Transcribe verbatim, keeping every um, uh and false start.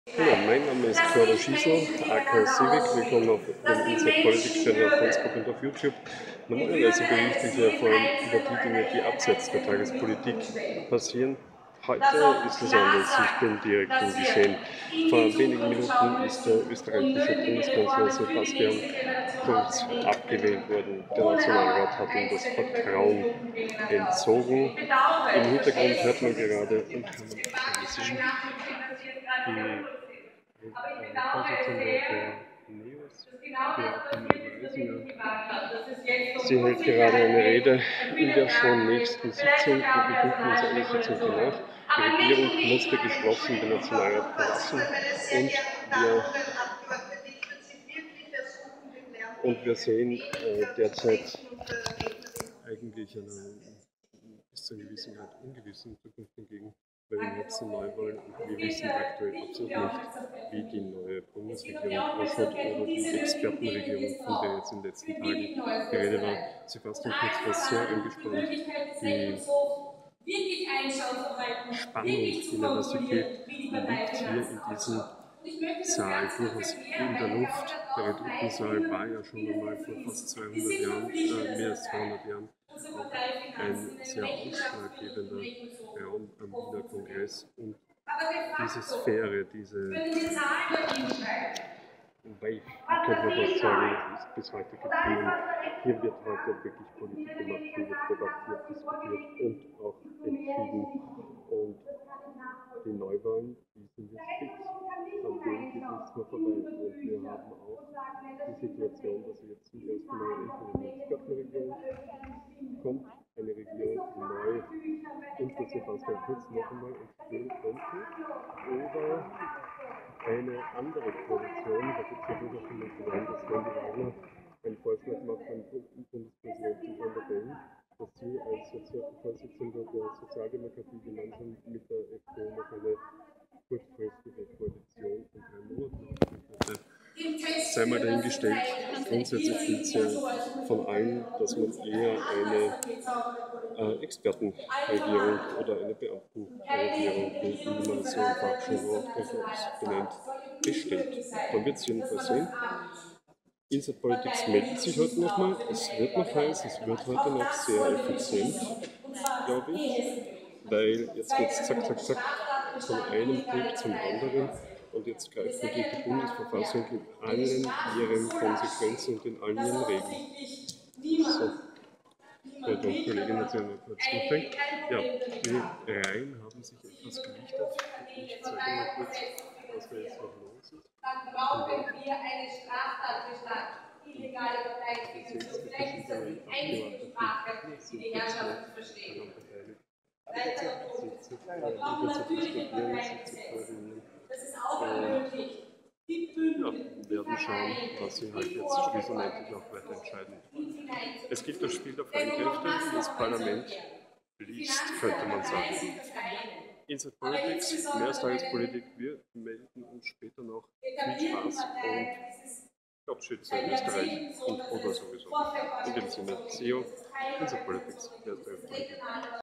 Hallo, mein Name ist Claudio Schiesl, aka Sivic. Willkommen auf dem Innenpolitik-Channel auf Facebook und auf YouTube. Normalerweise berichte ich ja vor allem über die Dinge, die abseits der Tagespolitik passieren. Heute ist es anders, ich bin direkt im Geschehen. Vor wenigen Minuten ist der österreichische Bundeskanzler Sebastian Kurz abgewählt worden. Der Nationalrat hat ihm das Vertrauen entzogen. Im Hintergrund hört man gerade und kann man auch sehen, die Vorsitzende der Neos, sie hält gerade eine Rede in der schon nächsten Sitzung. Wir befinden uns eine Sitzung danach. Die Regierung musste geschlossen den Nationalrat verlassen und wir, und wir sehen äh, derzeit eigentlich einer bis zu einer gewissen Grad ungewissen Zukunft entgegen, weil im Herbst Neuwahlen und wir wissen aktuell absolut nicht, wie die neue Bundesregierung ausschaut oder die Expertenregierung, von der jetzt in den letzten Tagen die Rede war. Sebastian Kurz war sehr angespannt. Die Spannung die Nervosität liegt hier in diesem Saal durchaus in der Luft. Der Redutensaal war ja schon einmal vor fast zweihundert Jahren, äh, mehr als zweihundert Jahren, auch ein sehr ausschlaggebender Raum am Wiener Kongress. Und diese Sphäre, diese Wave, könnte man fast sagen, ist bis heute geblieben. Hier wird heute wirklich Politik gemacht, hier wird debattiert, diskutiert und auch entschieden. Und die Neuwahlen, die sind jetzt fix. An denen geht nichts mehr vorbei. Und wir haben auch die Situation, dass jetzt zum ersten Mal entweder eine Expertenregierung kommt, eine Regierung, die neu unter Sebastian Kurz noch einmal entstehen könnte, oder eine andere Koalition. Da gibt es ja durchaus schon mal Verlangen, dass wenn die Wagner einen Vorschlag macht an den Bundespräsidenten von der Band, dass sie als Vorsitzender der Sozialdemokratie gemeinsam mit der FPÖ noch eine kurzfristige Koalition von drei Monaten aufstellen könnte. Sei mal dahingestellt, grundsätzlich gilt es ja von allen, dass man eher eine äh, Expertenregierung oder eine Beamtenregierung, wie man so im Fachjargon auch durchaus benennt, bestellt. Man wird es jedenfalls sehen. Innenpolitik meldet sich heute nochmal. Es wird noch heiß, es wird heute noch sehr effizient, glaube ich, weil jetzt geht es zack, zack, zack von einem Punkt zum anderen und jetzt greift natürlich die Bundesverfassung in allen ihren Konsequenzen und in allen ihren Regeln. So. Die Kollegin hat sich einmal kurz durchdenkt. Ja, die Reihen haben sich etwas gelichtet. Ich zeige mal kurz, was da jetzt noch los ist. Dann brauchen wir eine Straftatbestand. Illegale Parteiführung zu Zwecken eine Sprache, die die Herrschaften verstehen. Das ist auch möglich. Ja, wir werden schauen, was sie halt jetzt schlussendlich auch weiter entscheiden. Es gibt das Spiel der freien Kräfte, das Parlament liest, könnte man sagen. Inside Politics, mehr als Tagespolitik, wir melden uns später noch. Viel Spaß und Jobschütze in Österreich und oder sowieso. In dem Sinne, S E O, Inside Politics, mehr als Tagespolitik.